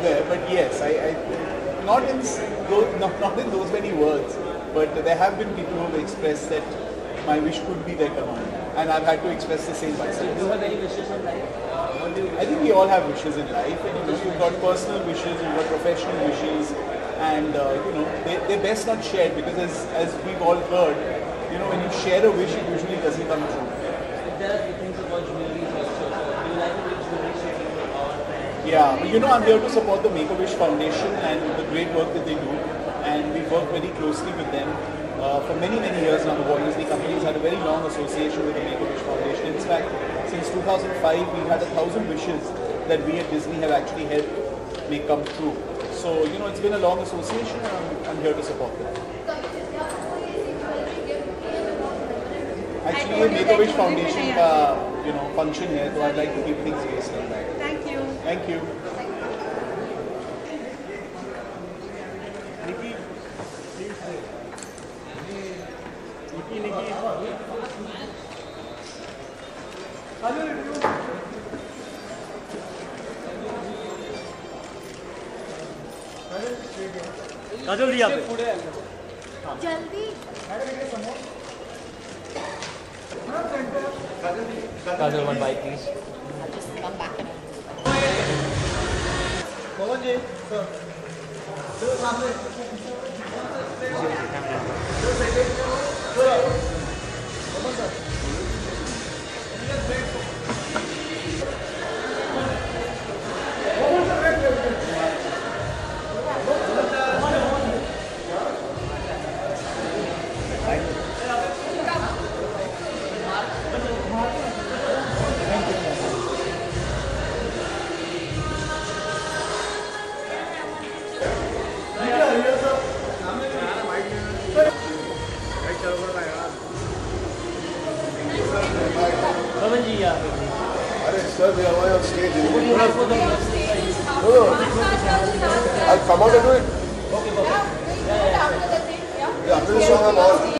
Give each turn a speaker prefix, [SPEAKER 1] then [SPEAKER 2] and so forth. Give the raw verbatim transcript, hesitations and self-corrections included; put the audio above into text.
[SPEAKER 1] there, but yes, I, I not in those, not, not in those many words, but there have been people who have expressed that my wish could be their command, and I've had to express the same myself.
[SPEAKER 2] Do you have any wishes in life? What do you
[SPEAKER 1] I think we all have wishes in life, and you know, you've got personal wishes, you've got professional wishes, and uh, you know, they, they're best not shared because, as, as we've all heard, you know, when you share a wish, it usually doesn't come true.
[SPEAKER 2] If there are things about jewelry also, do you like which jewelry should you or?
[SPEAKER 1] Yeah, you know, I'm here to support the Make-A-Wish Foundation and the great work that they do, and we work very closely with them. Uh, for many, many years now, the Walt Disney Company has had a very long association with the Make-A-Wish Foundation. In fact, since two thousand five, we've had a thousand wishes that we at Disney have actually helped make come true. So, you know, it's been a long association, and I'm, I'm here to support them. Actually, a Make-A-Wish Foundation uh, you know, function here, so I'd like to keep things based on that.
[SPEAKER 3] Thank you.
[SPEAKER 1] Thank you.
[SPEAKER 4] काजल दिया
[SPEAKER 3] जल्दी
[SPEAKER 2] Kajal, one bite please.
[SPEAKER 3] I'll just come back and
[SPEAKER 1] Mohan ji, sir. Sir, सामने. Sir. Mohan sir.
[SPEAKER 2] Pavan ji, yeah.
[SPEAKER 5] Sir, we are on stage.
[SPEAKER 3] go.
[SPEAKER 5] I'll come out and do it.
[SPEAKER 2] Okay, perfect.
[SPEAKER 5] Yeah, after this song, I'm on.